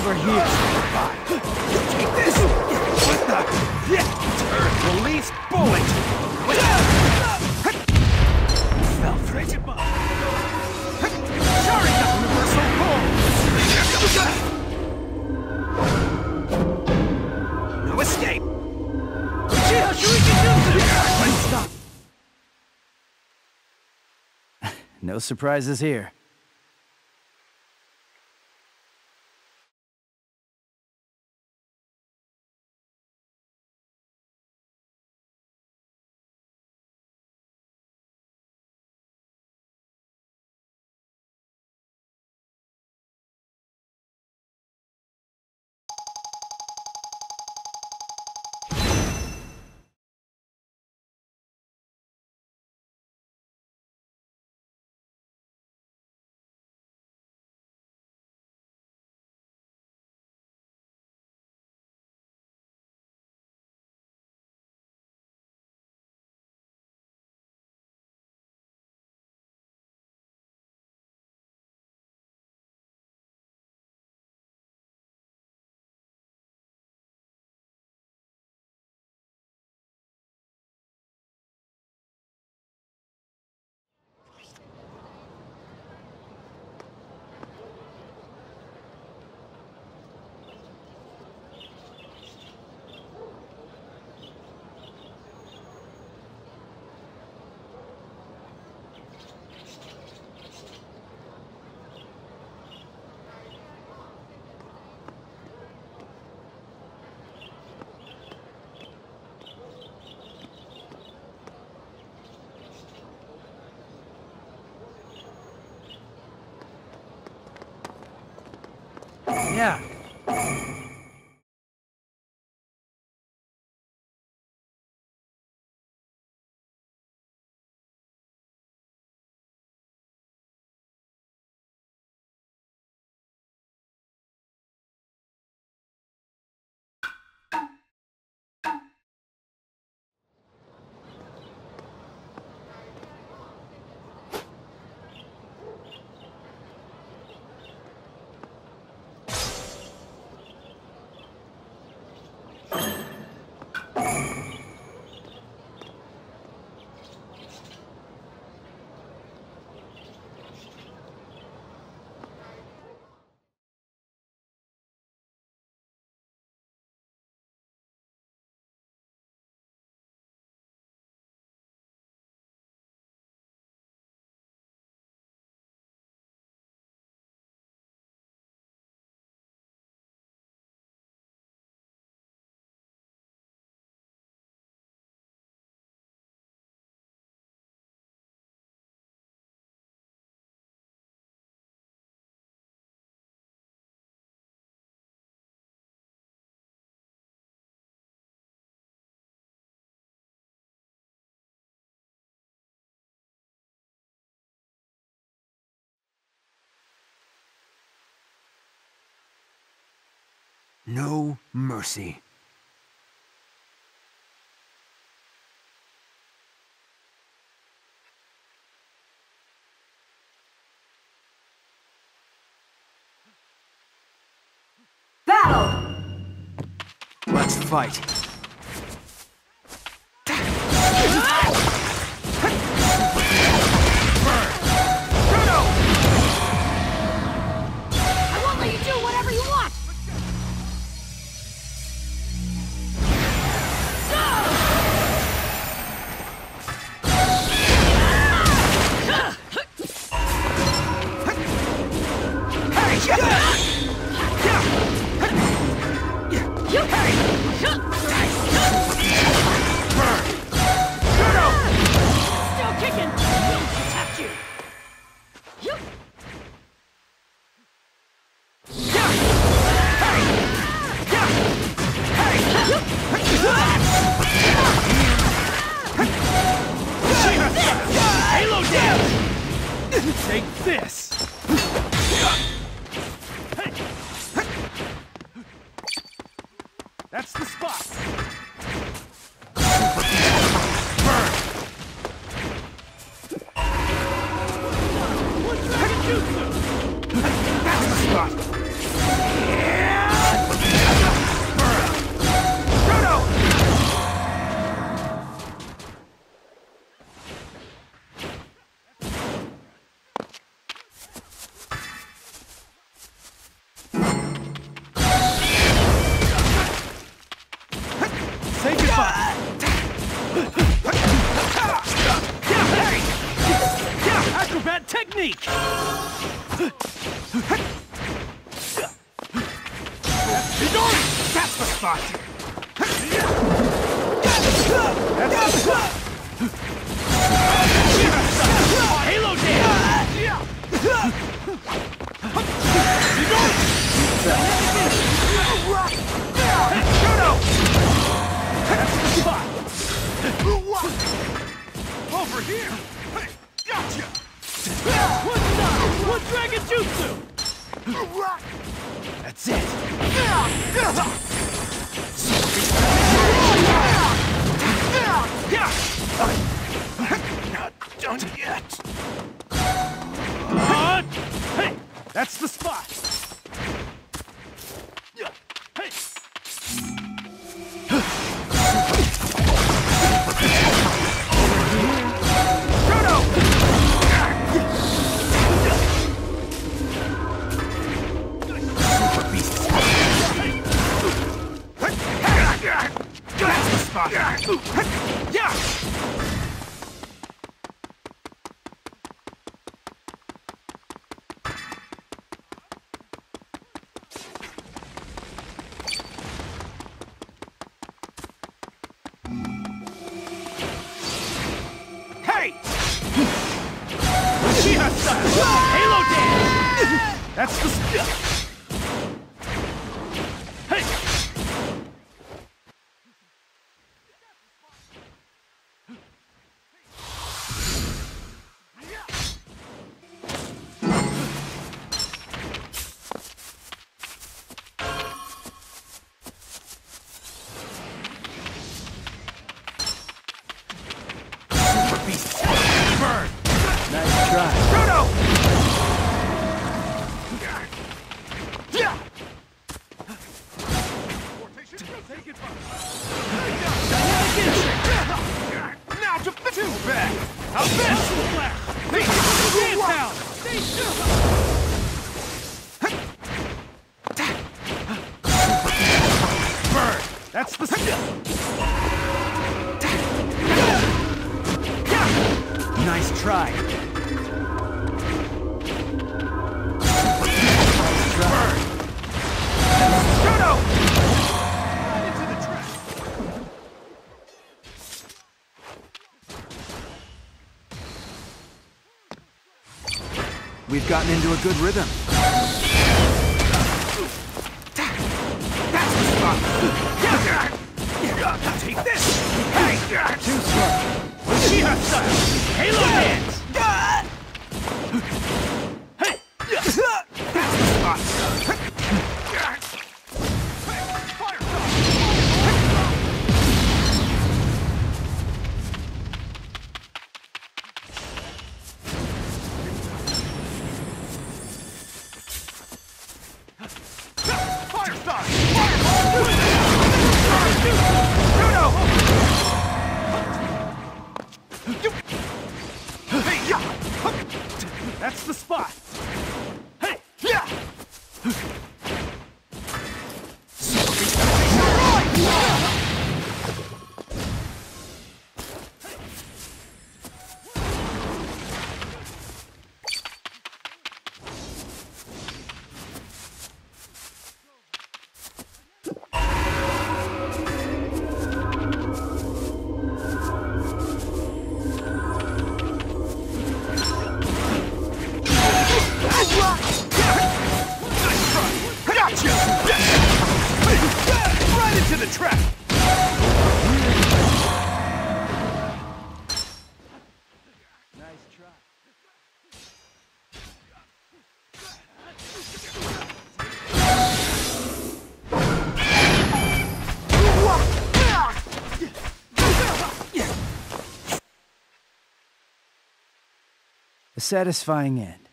over here. Take this! What the? Release bullet! Fell through it. Sharingan Universal Pull! No escape! Uchiha Shuriken Jutsu! Stop! No surprises here. Yeah. No mercy. Battle! Let's fight. I won't let you do whatever you want! That's the spot! Halo dance! Over here! Hey, gotcha! One dragon jutsu! That's it! Not done yet! Hey! That's the spot! Hey! That's the spot! Yeah! Hey! Uchiha style! Halo dance! That's the spot! Burn! Nice try. Proto! Now to two back! I'll finish the flash! Hey! Down! Stay still! Burn! That's the Nice try. Burn! Proto! Right into the trap! We've gotten into a good rhythm. That's the spot! Take this! Hey! Too slow. Uchiha style! Halo dance! Hey! That's the spot! Fire style! That's the spot! Hey! Yeah! Gotcha! Right into the trap! Nice try. A satisfying end.